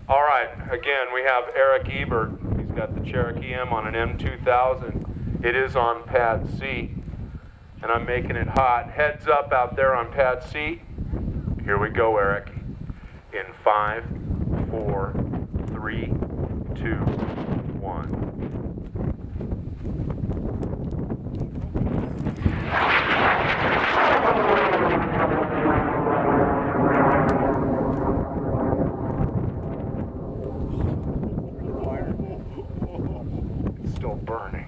All right, again, we have Eric Ebert. He's got the Cherokee-M on an N2000. It is on pad C, and I'm making it hot. Heads up out there on pad C. Here we go, Eric. In 5, 4, 3, 2, 1. It's still burning.